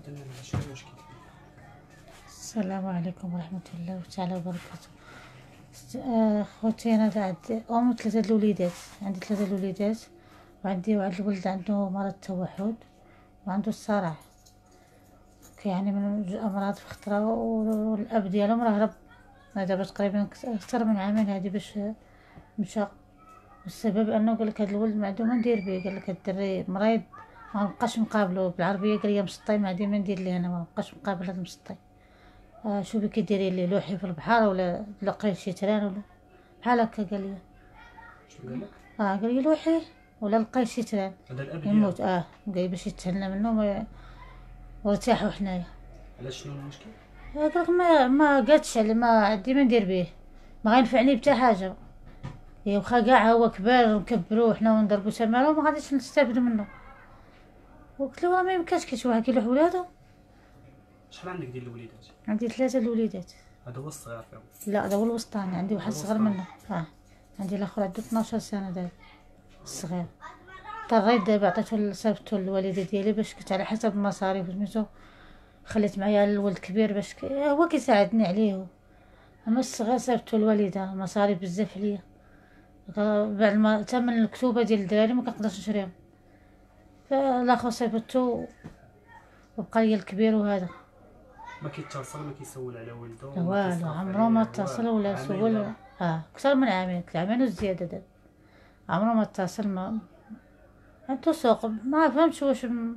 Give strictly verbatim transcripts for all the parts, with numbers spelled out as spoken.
شنو المشكل؟ السلام عليكم ورحمة الله تعالى وبركاته. آه، خوتي أنا عندي أم ثلاثة الوليدات، عندي ثلاثة الوليدات، وعندي واحد الولد عنده مرض التوحد وعنده الصرع، كيعاني من جوج أمراض في خطرة، والأب ديالهم راه هرب دابا تقريبا أكثر من عامين هادي باش مشى. والسبب أنه قالك هاد الولد ما عنده ما ندير بيه، قالك هاد الدري مريض ما نبقاش نقابلو بالعربية، قال لي مسطي ما عندي ما ندير ليه، أنا ما نبقاش نقابل هاد المسطي. آه شو بك ديري لي لوحي في البحر ولا تلقي شي تران ولا بحال هكا قال لي. شنو قال لك؟ اه قال لي لوحي ولا لقي شي تران هذا الاب يموت. ديالو. اه قال باش يتهنى منه ما وارتاحوا حنايا. علاش شنو المشكل؟ آه قالك ما ما قالتش على ما عندي ما ندير بيه، ما غينفعني بتا حاجه. يا واخا كاع هو كبر ونكبروه حنا ونضربو تمارو ما غاديش نستافدو منه. وقلت له راه ما يمكنش كي شي واحد كيلوح ولادو. شحال عندك ديال الوليدات؟ عندي ثلاثه الوليدات. هذا هو الصغير فيهم؟ لا هذا هو الوسطاني، عندي واحد صغير الوسطاني. منه. اه عندي الاخر عنده اثناش سنه دابا الصغير. اضطريت دابا عطيتو صيفطو للوالده ديالي باش كنت على حسب المصاريف سميتو، خليت معايا الولد كبير باش ك... هو كيساعدني عليه، اما الصغير صيفطو للوالده، المصاريف بزاف عليا، بعد ما ثمن الكتوبه ديال الدراري ما كنقدرش نشريهم، فالاخر صيفطو وبقى لي الكبير. وهذا ما كيتصل ما كيسول على ولده لا والو، عمرو ما اتصل ولا سول. اه اكثر من عامين، عامين وزياده دابا عمرو ما اتصل. ما عنده سوق ما فهمتش واش م...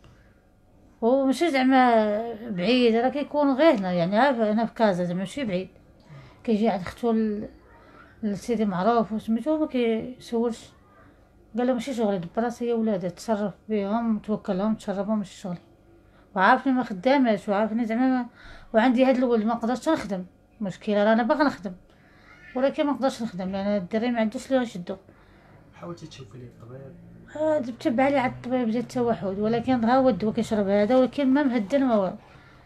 هو ماشي زعما بعيد، راه كيكون غير هنا يعني عارف انا في كازا زعما ماشي بعيد، كيجي عند ختو ل... لسيدي معروف وسميتو ما كيسولش. قال له ماشي شغلي، دبر راسي يا ولاد تصرف بهم توكلهم تشربهم ماشي شغلي، وعارفني ما خداماش وعارفني زعما ما... وعندي هاد الولد ما نقدرش نخدم، مشكله رانا باغا نخدم ولكن ما نقدرش نخدم لان الدري ما عندوش لي غيشدو. حاولتي تشوفي ليه الطبيب؟ آه تبع لي على الطبيب ديال التوحد، ولكن ها هو الدواء كيشرب هذا ولكن ما مهدن ما والو،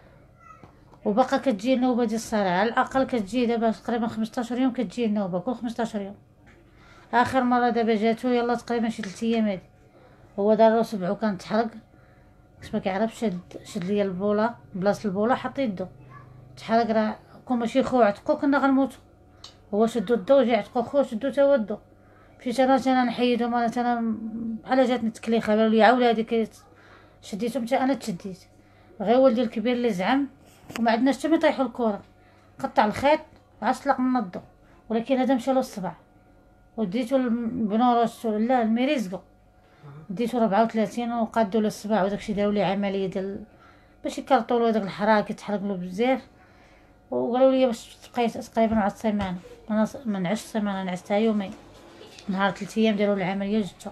وبقى كتجي النوبه ديال الصرع على الاقل كتجي دابا تقريبا خمسطاش يوم كتجي النوبه كل خمسطاش يوم. اخر مره دابا جاتو يلا تقريبا شي ثلاث ايام هادي، هو دار سبعو كان تحرق باش ما كيعرفش شد شد ليا البوله بلاصه البوله حط يدو تحرق، راه كون ماشي خو عتقو كنا غنموتو. هو شدو الضو جا عتقو خو شدو تا هو الضو، مشيت انا انا نحيدهم، انا انا بحال جاتني تكليخه قالوا لي عاود هاديك شديتهم حتى انا تشديت. غير ولدي الكبير اللي زعم وما عندناش حتى يطيحوا الكره، قطع الخيط وعاد طلق من الضو، ولكن هذا مشى له الصبع وديتو البنورس لا الميريزكو ديتو ربعة وثلاثين وقادو له الصباع، وداكشي داروا لي عمليه ديال باش يكرطوا له داك الحراره كيتحرق له بزاف، وقالوا لي باش بقيت تقريبا واحد السيمانه، انا ما نعستش سيمانه نعستها يومين، نهار ثلاث ايام داروا العمليه جدته.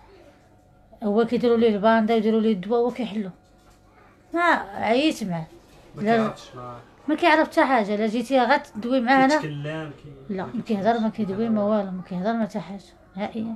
هو كيديروا ليه الباندا ويديروا ليه الدواء وكيحلو، ما عييت معاه. ما لا كيعرفش ما ما كيعرف حتى حاجه، لا جيتي غتدوي معاه هنا كيتكلم كي لا ما كيهضر ما كيدوي ما والو، ما كيهضر ما حتى حاجه نهائيا.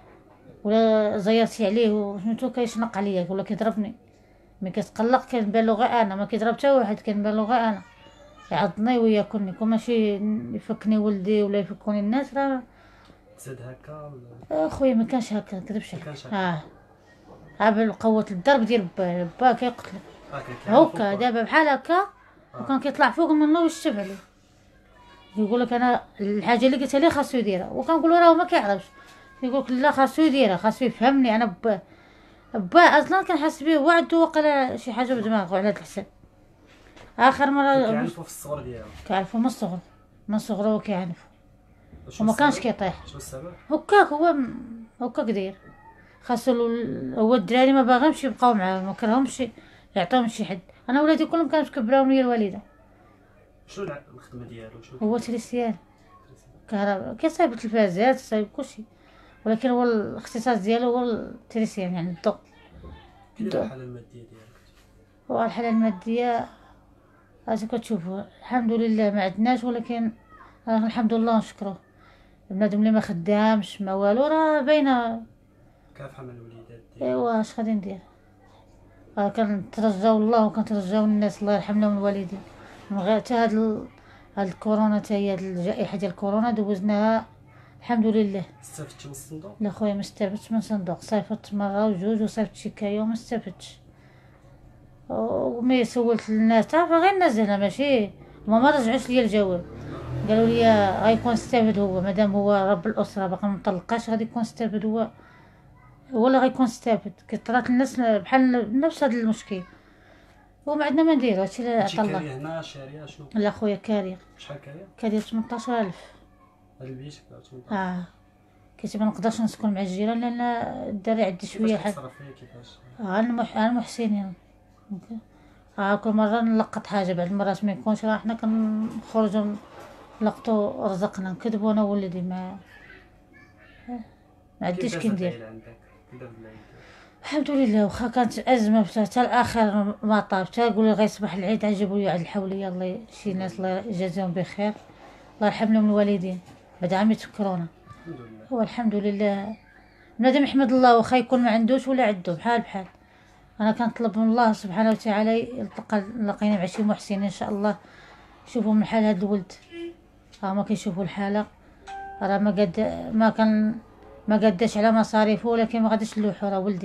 ولا زيرتي عليه وسميتو كيشنق عليا ولا كيضربني، ملي كتقلق كنبان له غير انا، ما كيضرب حتى واحد كنبان له غير انا، يعضني وياكلني كون ماشي يفكني ولدي ولا يفكوني الناس. راه زاد هكا ولا اخويا ما كانش هكا نكذبش ما عليك. كانش هكا؟ اه عابل قوه الضرب ديال با با كيقتلو اه كان كيعرف هكا فوق. دابا بحال هكا، وكان كيطلع فوق منه ويشتب عليه، يقول لك انا الحاجه اللي قلتها ليه خاصو يديرها، وكنقول له راه ما كيعرفش، يقول لك لا خاصو يديرها خاصو يفهمني انا با با اصلا كنحس به هو عنده وقيلا شي حاجه بدماغه على هاد الحساب. اخر مره كيعرفو في الصغر ديالو؟ كيعرفو من الصغر، من الصغر هو كيعرفو شنو وما كانش السبب؟ كيطيح شنو السبب؟ هكاك هو م- هكاك داير. خاصو ال- هو الدراري ما باغيمش يبقاو معاه، ما كرههمش يعطيهم شي حد. انا ولادي كلهم كانت كبراو ليا الوالده. شنو الع- الخدمه ديالو؟ شنو هو تريسيان كهرباء، كيصايب التلفازات صايب كلشي، ولكن هو الاختصاص ديالو هو التريسيان يعني الضوء. كاينه الحاله الماديه ديالك؟ هو الحاله الماديه اش كتشوفوا الحمد لله ما عندناش، ولكن آه الحمد لله نشكروه. بنادم اللي ما خدامش ما والو راه باينه. كافحه مع الوليدات ديالك؟ ايوا اش غادي ندير، آه كنترجاو الله وكنترجاو الناس الله يرحمنا والوالدين، من غير حتى هاد ال... هاد الكورونا حتى هي هاد الجائحه ديال الكورونا دوزناها الحمد لله. استفدتي من الصندوق؟ لا خويا ما استفدتش من صندوق، صيفطت مره وجوج وصيفط شكايه وما استفدتش. ومي سولت الناس تعرف غير الناس هنا ماشي هما ما رجعوش ليا الجواب. قالوا لي غيكون استافد هو مادام هو رب الاسره باقي مطلقاش غادي يكون استافد هو هو اللي غيكون استافد. كطرات الناس بحال نفس هذا المشكل وما عندنا ما نديرو هادشي اللي انتي عطا الله. كاريه هنا شاريه شنو؟ لا خويا كاريه شحال كاريه؟ كاريه ثمنطاش ألف. هاد البيت ثمنطاش. اه كنت ما نقدرش نسكن مع الجيران لان الدري عندي شويه كيفاش حال. كتصرف فيها كيفاش؟ اه انا مح... انا محسنين. اه كل مره نلقط حاجه بعد المرات ما يكونش راه حنا كنخرجوا نلقطوا رزقنا نكذبوا انا وولدي ما ما عنديش كي ندير. عندك كيداز العيد؟ الحمد لله واخا كانت ازمه حتى الاخر ما طاب حتى يقول لي غيصبح العيد عجبوا لي عيد الحوليه. الله شي ناس الله يجازيهم بخير الله يرحم لهم الوالدين بعد عام يتفكرونا. الحمد لله. هو الحمد لله بنادم يحمد الله واخا يكون ما عندوش ولا عنده بحال بحال. انا كنطلب من الله سبحانه وتعالى يلتقى لقينا مع شي محسن ان شاء الله يشوفوا من حال هذا الولد. ها ما كيشوفوا الحاله راه ما قد ما كان ما قداش على مصاريفه ولكن ما غاديش نلوحو راه ولدي.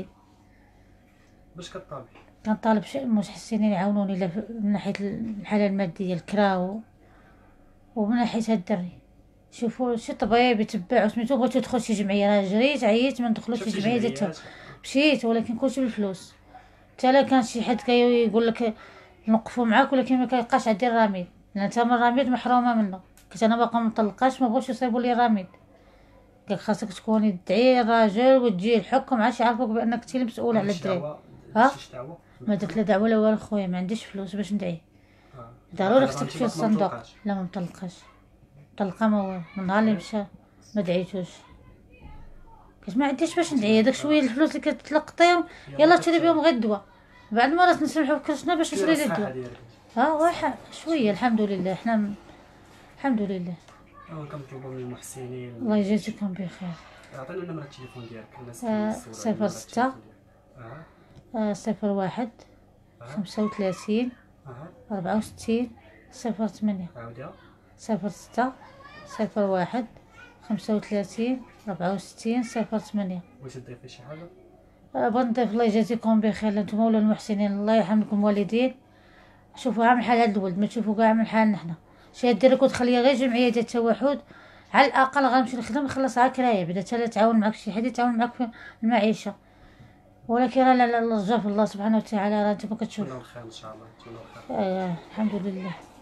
باش كطالبي؟ كنطالب شي محسنين يعاونوني لا من ناحيه الحاله الماديه الكرا ومن ناحيه هاد الدري شوفوا شي طبيب يتبع سميتو بغيتو تدخل شي جمعيه راه جريت عييت ما ندخلوش شي جمعيه ديال مشيت ولكن كلشي بالفلوس. حتى لا كان شي حد كيقول لك نوقفوا معاك ولكن ما كيبقاش عندي الرميد لان انت من الرميد محرومه منه. كنت انا باقا مطلقاش ما بغوش يصيبوا لي الرميد. قال خاصك تكوني تدعي الراجل وتجي الحكم عاد يعرفوك بانك انت المسؤول على الدراري. ها ما درت لا دعوه لا والو خويا ما عنديش فلوس باش ندعي. ضروري خصك تمشي للصندوق. لا ما مطلقاش طلقه ما والو من نهار اللي مشى ما دعيتوش كاش ما عنديش باش ندعي. هذاك شويه الفلوس اللي كتلقطيهم يلا تشري بهم غير الدواء بعد مرات نسمحوا بكرشنا باش نشري لي الدواء. ها واحد شويه الحمد لله حنا م... الحمد لله. كنطلبوا من المحسنين الله يجازيكم بخير. عطينا نمرة التليفون ديالك الناس آه صفر ستة اه آه صفر واحد خمسة وثلاثين اه أربعة وستين صفر ثمانية. عاوديها. صفر ستة صفر واحد خمسة وثلاثين أربعة وستين صفر ثمانية. بغيتي تضيفي شي حاجة؟ أه بغيت نضيف الله يجازيكم بخير انتم ولا المحسنين الله يرحم لكم والدين. شوفوا عامل حال هاد الولد ما تشوفوا كاع عامل حالنا حنا شي ديرك وتخليها غير جمعيه ديال التوحد على الاقل غنمشي نخدم نخلصها كرايه بعدا حتى لا تعاون معك شي حد يتعاون معك في المعيشه. ولكن لا لا الله رجا في الله سبحانه وتعالى راه انت ما كتشوف. نتمنوا الخير ان شاء الله. نتمنوا الخير. آه الحمد لله.